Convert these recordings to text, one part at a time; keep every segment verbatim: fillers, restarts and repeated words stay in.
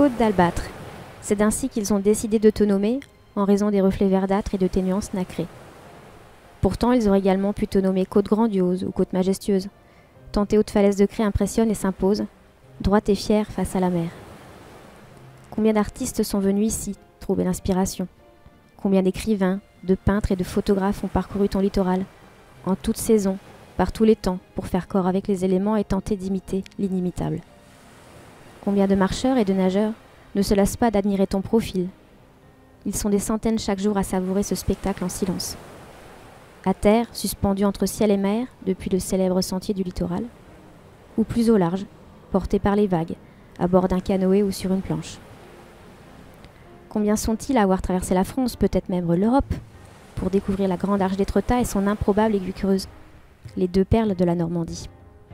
Côte d'Albâtre. C'est ainsi qu'ils ont décidé de te nommer, en raison des reflets verdâtres et de tes nuances nacrées. Pourtant, ils auraient également pu te nommer Côte grandiose ou Côte majestueuse, tant tes hautes falaises de craie impressionnent et s'imposent, droite et fière face à la mer. Combien d'artistes sont venus ici trouver l'inspiration? Combien d'écrivains, de peintres et de photographes ont parcouru ton littoral, en toute saison, par tous les temps, pour faire corps avec les éléments et tenter d'imiter l'inimitable. Combien de marcheurs et de nageurs ne se lassent pas d'admirer ton profil. Ils sont des centaines chaque jour à savourer ce spectacle en silence. À terre, suspendus entre ciel et mer, depuis le célèbre sentier du littoral, ou plus au large, portés par les vagues, à bord d'un canoë ou sur une planche. Combien sont-ils à avoir traversé la France, peut-être même l'Europe, pour découvrir la grande arche d'Étretat et son improbable aiguille creuse, les deux perles de la Normandie.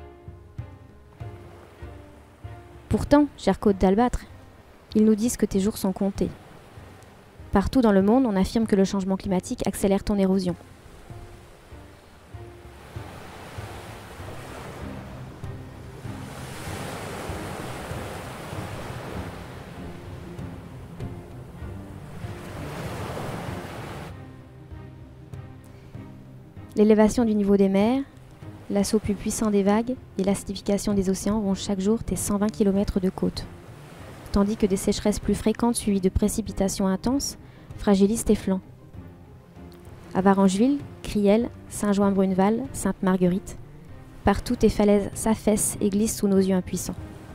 Pourtant, chère Côte d'Albâtre, ils nous disent que tes jours sont comptés. Partout dans le monde, on affirme que le changement climatique accélère ton érosion. L'élévation du niveau des mers, l'assaut plus puissant des vagues et l'acidification des océans rongent chaque jour tes cent vingt kilomètres de côte, tandis que des sécheresses plus fréquentes suivies de précipitations intenses fragilisent tes flancs. À Varengeville, Criel, Saint-Jouin-Bruneval, Sainte-Marguerite, partout tes falaises s'affaissent et glissent sous nos yeux impuissants.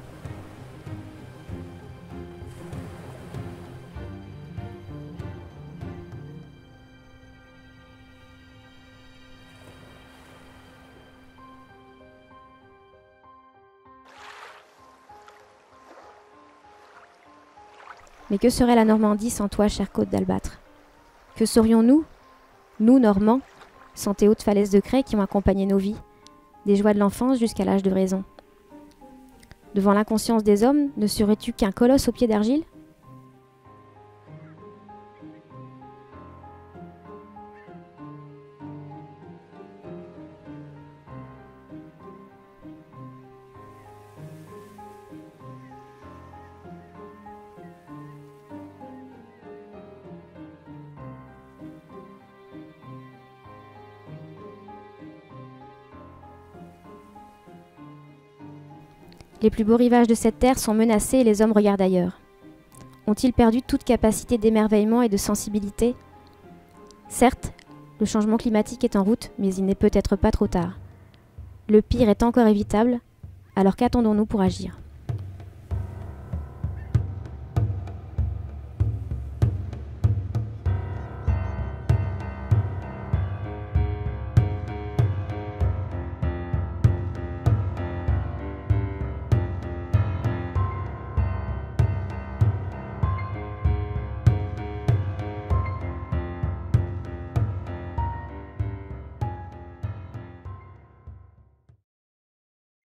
Mais que serait la Normandie sans toi, chère Côte d'Albâtre? Que serions-nous, nous, Normands, sans tes hautes falaises de craie qui ont accompagné nos vies, des joies de l'enfance jusqu'à l'âge de raison? Devant l'inconscience des hommes, ne serais-tu qu'un colosse aux pieds d'argile? Les plus beaux rivages de cette terre sont menacés et les hommes regardent ailleurs. Ont-ils perdu toute capacité d'émerveillement et de sensibilité? Certes, le changement climatique est en route, mais il n'est peut-être pas trop tard. Le pire est encore évitable, alors qu'attendons-nous pour agir ?